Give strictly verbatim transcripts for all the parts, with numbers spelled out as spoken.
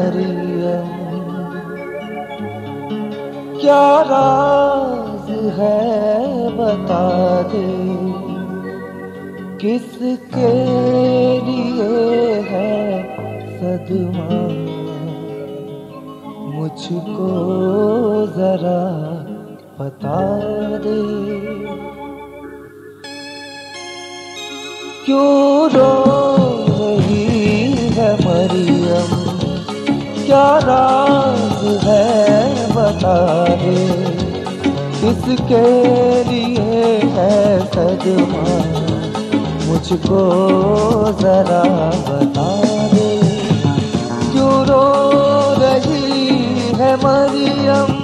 मरियम, क्या राज है बता दे, किसके लिए है सदमा, मुझको जरा बता दे। क्यों रो रही है मरियम, क्या राज है बता दे, किसके लिए है सदमा, मुझको जरा बता दे। क्यों रो रही है मरियम,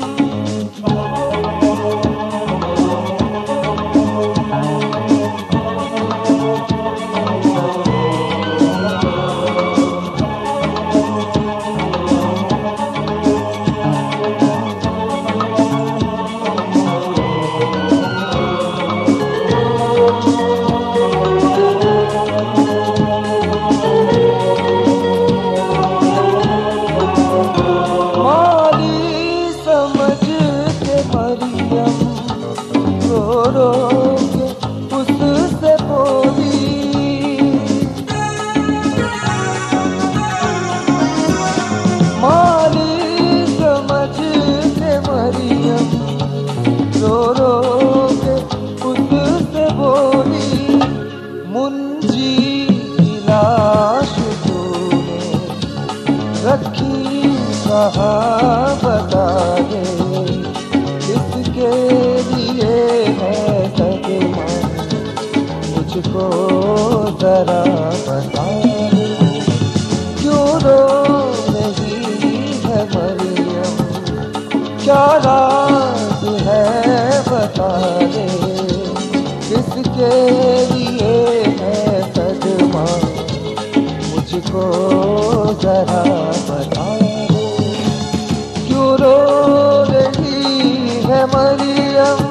उससे बोली माली समझ के मरियम, रो रो के उससे बोली, मुंजी लाश तूने रखी कहाँ बता दे, किसके लिए है सदमा, मुझको जरा बता दे। क्यों रो रही है मरियम, क्या राज है बता दे, किसके लिए है सदमा, मुझको जरा बता दे। क्यों रो रही है मरियम,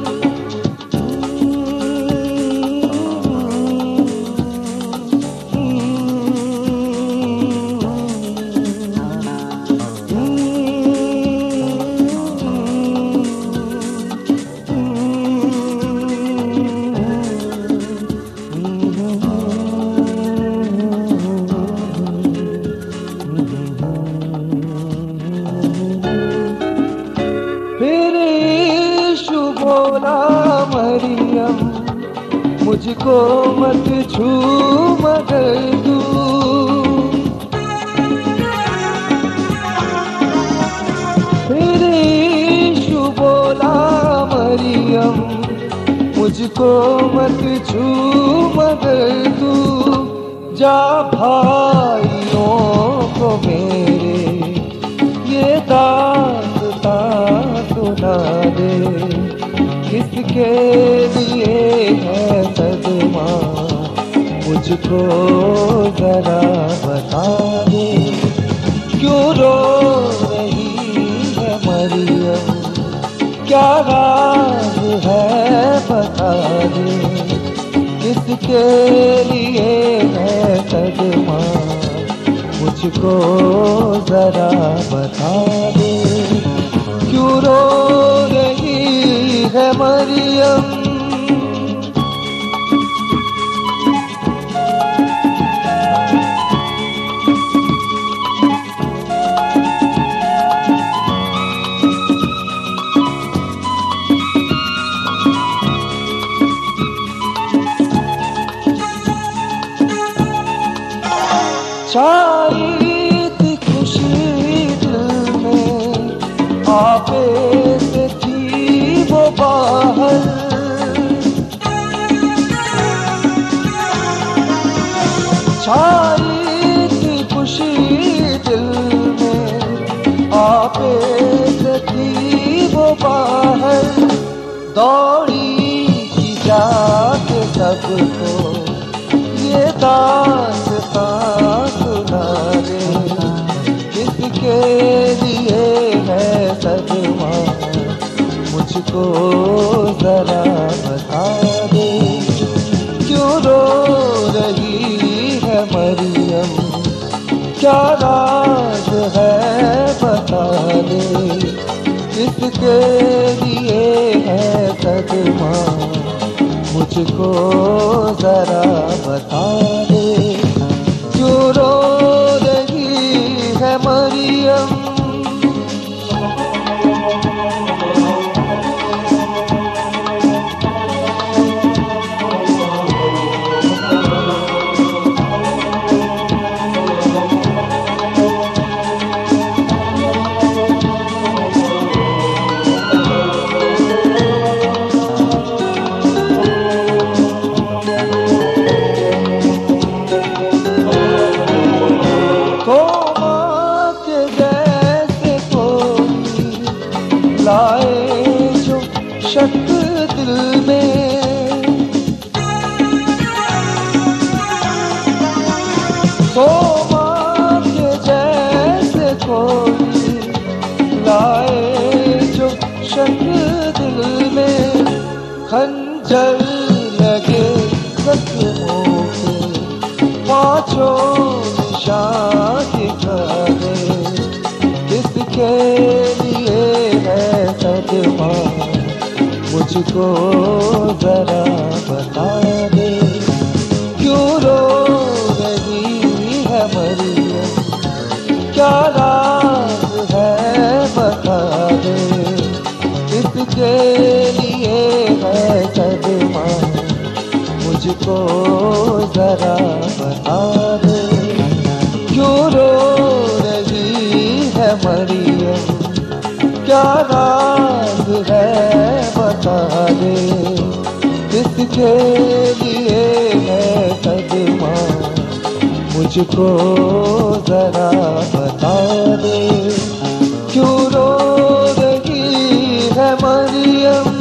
बोला मरियम, मुझको मत छू मगर तू, फिर यीशु बोला मरियम, मुझको मत छू मगर तू, जा भाइयों को मेरे ये दास्तां सुना दे, किसके लिए है सदमा, मुझको जरा बता दे। क्यों रो रही है मरियम, क्या राज है बता दे, किसके लिए है सदमा, मुझको जरा बता दे। क्यों रो रही है मरियम, छाई थी खुशी दिल में, आपे से थी वो बाहर, छाई थी खुशी दिल में, आपे से थी वो बाहर, दौड़ी की जाके सबको ये दास्तां सुना दे, किसके लिए है सदमा, मुझको जरा बता दे। क्यों रो रही है मरियम, क्या राज किसके लिए है सदमा, मुझको जरा बता दे। क्यों रो रही है मरियम, शक दिल में तो माँ के जैसे कोई लाए जो शक दिल में। खंजर लगे जख्मों पे पांचों निशान दिखाए, किसके लिए है सदमा, मुझको जरा बता दे। क्यों रो रही है मरियम, क्या राज है बता दे। किसके लिए है सदमा, मुझको जरा बता दे। क्यों रो रही है मरियम, क्या राज है बता दे। किसके लिए है सदमा, मुझको जरा बता दे। क्यों रो रही है मरियम।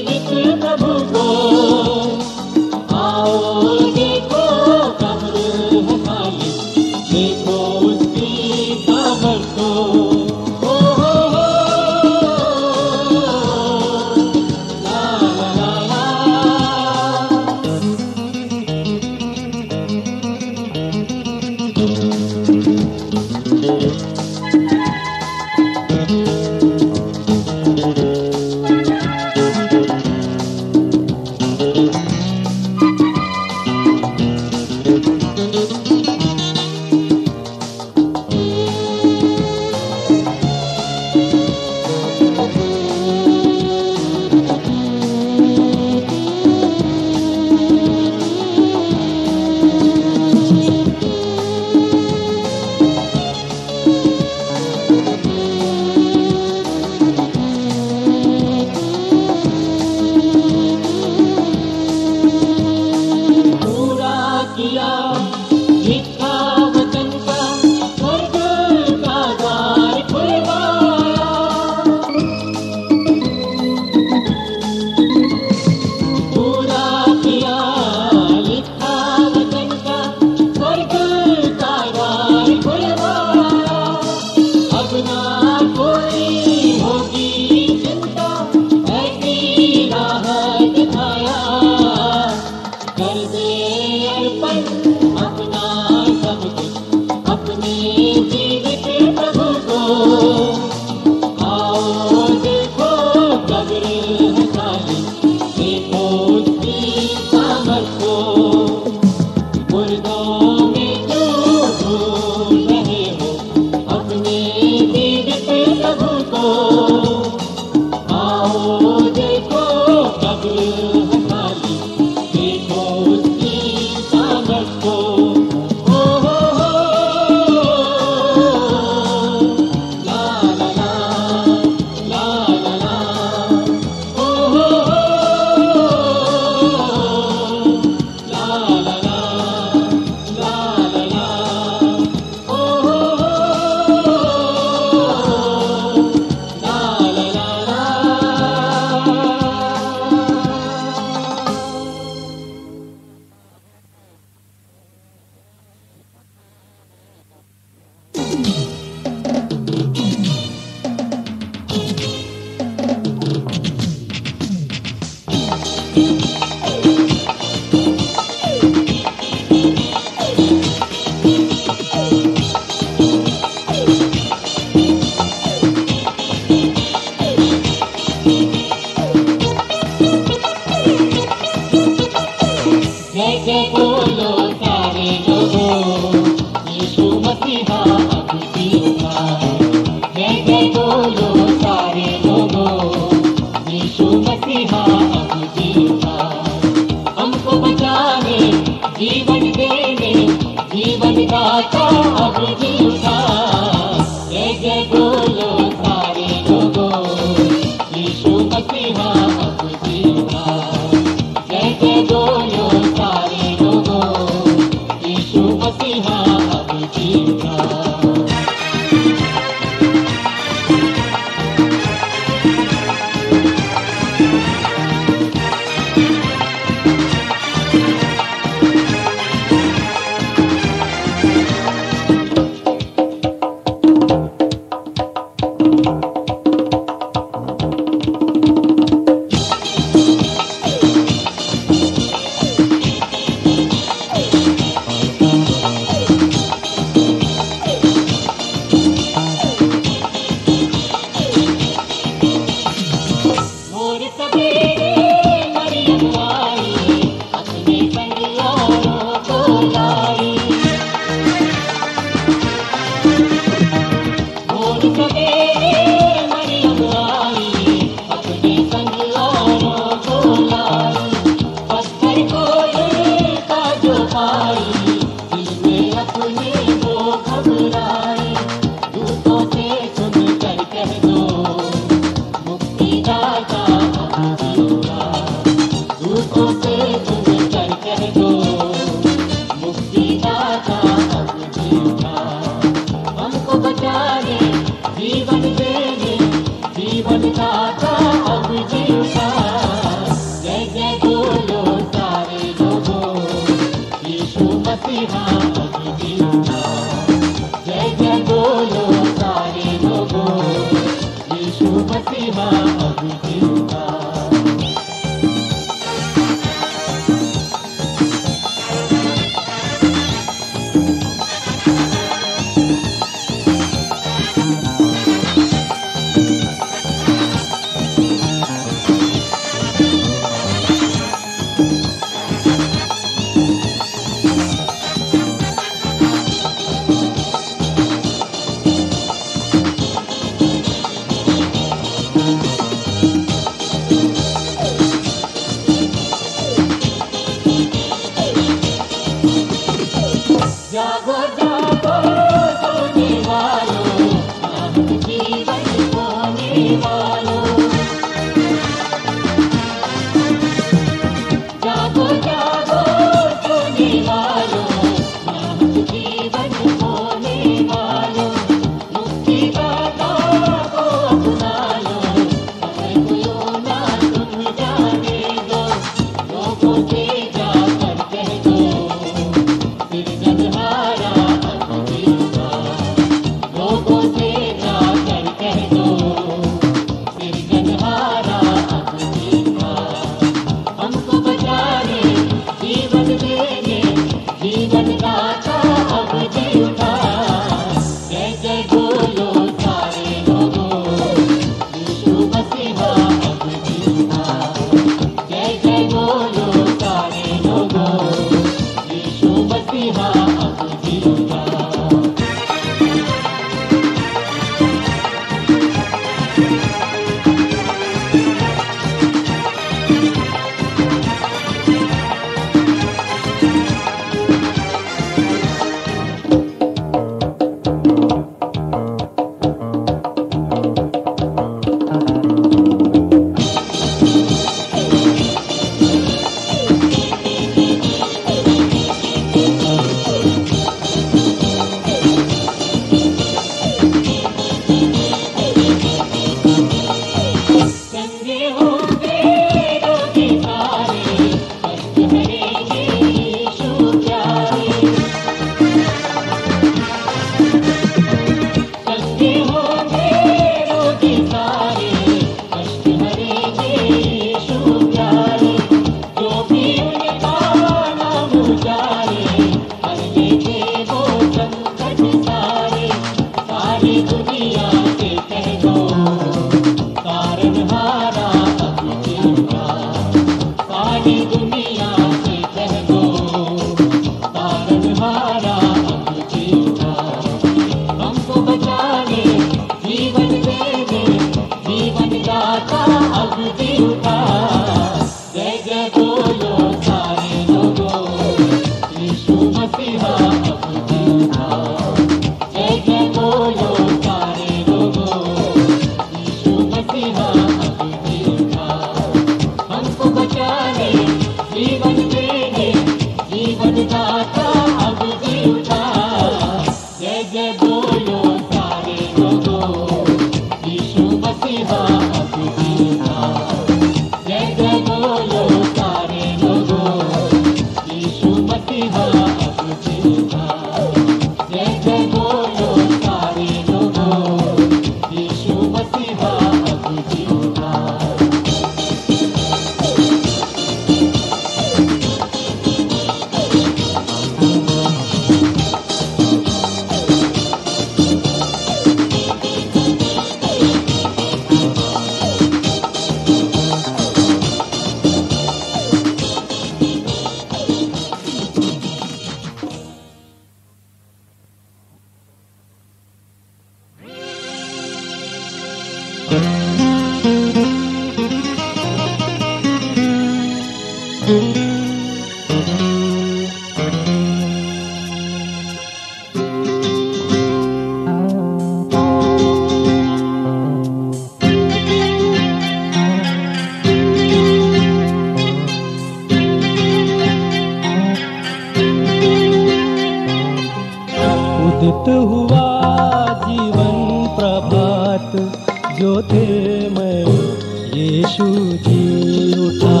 उदित हुआ जीवन प्रभात, ज्योतिर्मय यीशु जी उठा।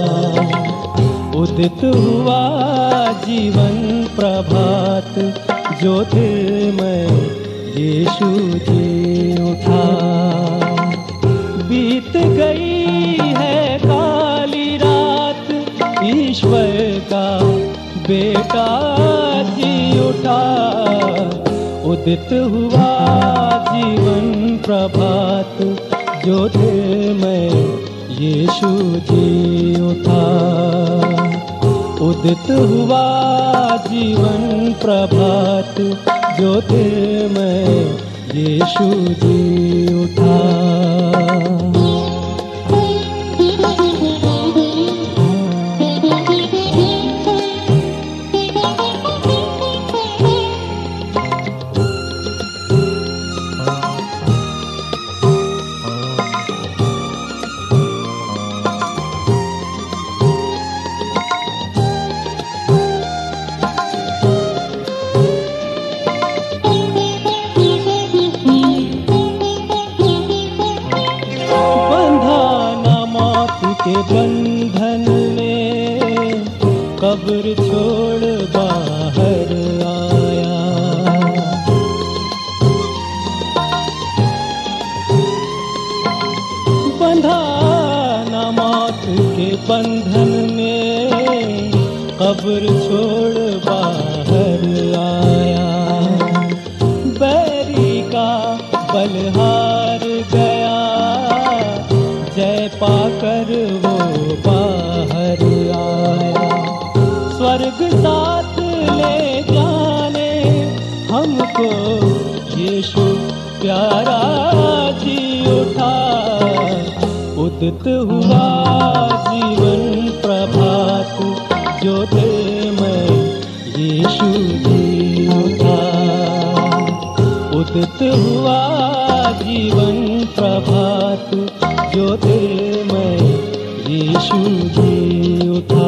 उदित हुआ जीवन प्रभात, ज्योतिर्मय यीशु जी उठा। बीत गई है काली रात, ईश्वर का बेटा जी उठा। उदित हुआ जीवन प्रभात, ज्योतिर्मय यीशु जी उठा। उदित हुआ जीवन प्रभात, ज्योतिर्मय यीशु जी उठा। के बंधन में कब्र छोड़ बाहर आया। बंधा न मौत के बंधन में कब्र छोड़ बाहर आया। बैरी का बलहार गया, जय पाकर वो बाहर आया। स्वर्ग साथ ले जाने हमको यीशु प्यारा जी उठा। उदित हुआ जीवन प्रभात, ज्योतिर्मय यीशु जी उठा। उदित हुआ जीवन प्रभात, ज्योतिर्मय यीशु जी उठा।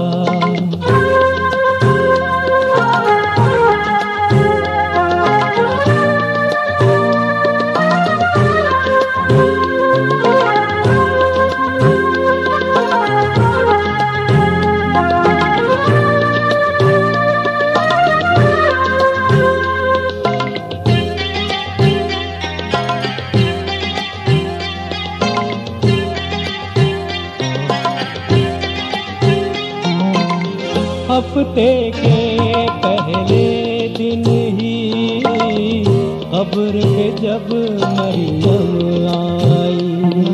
हफ्ते के पहले दिन ही कब्र पे जब मरियम आई।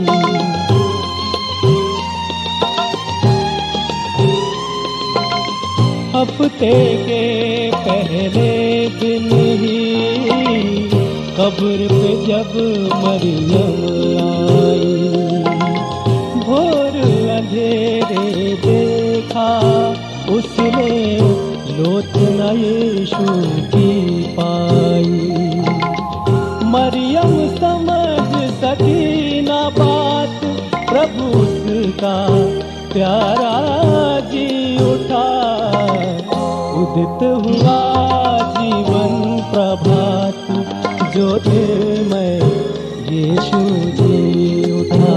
हफ्ते के पहले दिन ही कब्र पे जब मरियम आई। भोर अंधेरे देखा उसने लोचना यीशु की पाई। मरियम समझ सकी ना बात, प्रभु उसका प्यारा जी उठा। उदित हुआ जीवन प्रभात, ज्योतिर्मय यीशु जी उठा।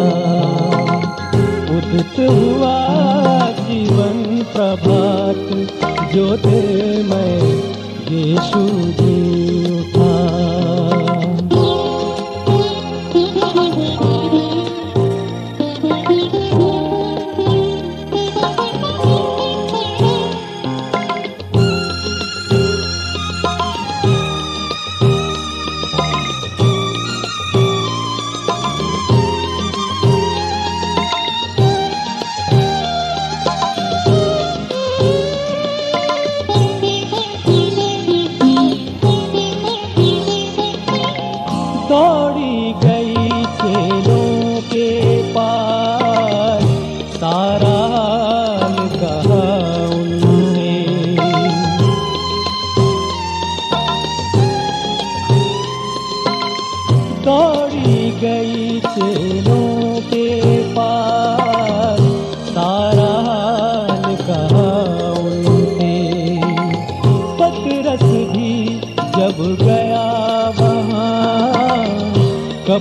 उदित हुआ जीवन प्रभात, ज्योतिर्मय यीशु जी उठा।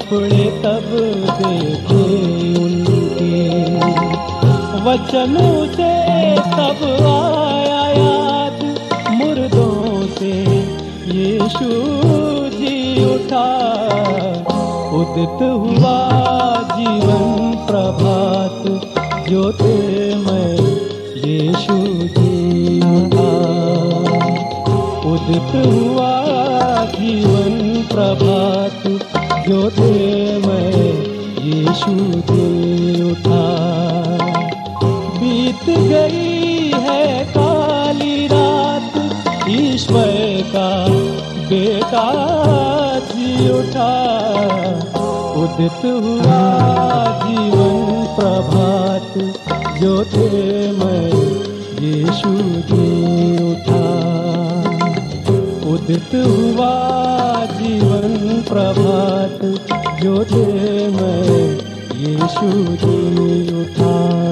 कपड़े तब देखे उनके, वचनों से तब आया याद, मुर्दों से यीशु जी उठा। उदित हुआ जीवन प्रभात, ज्योतिर्मय यीशु जी उठा। उदित हुआ जीवन प्रभात, ज्योतिर्मय यीशु जी उठा। बीत गई है काली रात, ईश्वर का बेटा जी उठा। उदित हुआ जीवन प्रभात, ज्योतिर्मय यीशु जी उठा। उदित हुआ जीवन प्रभात, ज्योतिर्मय यीशु जी उठा।